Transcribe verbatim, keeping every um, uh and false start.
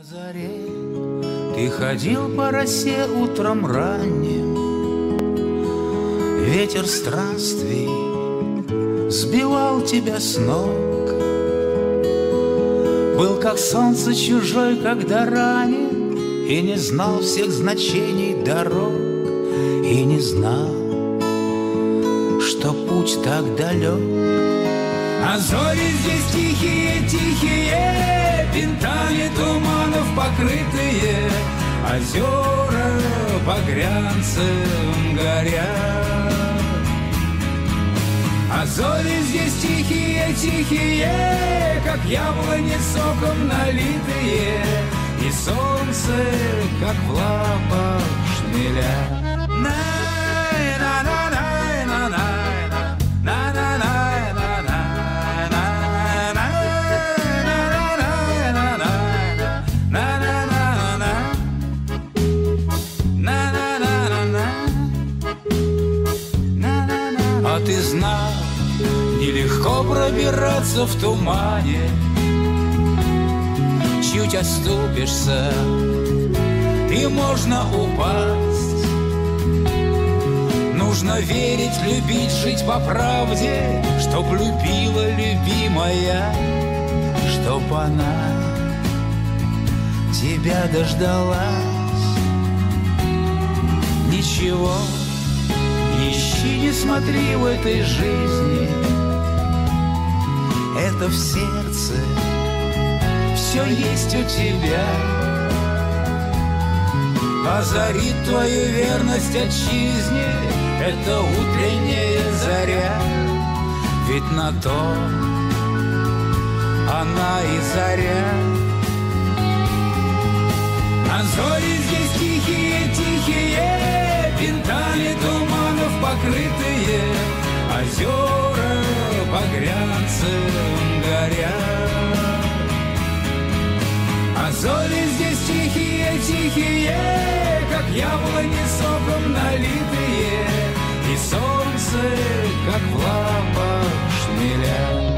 заре ты ходил по росе утром ранним, ветер странствий сбивал тебя с ног. Был как солнце чужой, когда ранен, и не знал всех значений дорог, и не знал, что путь так далек. А зори здесь тихие, тихие, винтами туманов покрытые, озера багрянцем горят. А зори здесь тихие, тихие, как яблони соком налитые, и солнце, как в лапах шмеля. А ты знал, нелегко пробираться в тумане, чуть оступишься, и можно упасть. Нужно верить, любить, жить по правде, чтоб любила любимая, чтоб она тебя дождалась. Ничего не ищи, не смотри в этой жизни, это в сердце все есть у тебя. Озарит твою верность отчизне эта утренняя заря, ведь на то она и заря. А зори здесь тихие, тихие, винтами туманов покрытые, озера багрянцем горят. А зори здесь тихие, тихие, как яблони соком налитые, и солнце, как в лапах шмеля.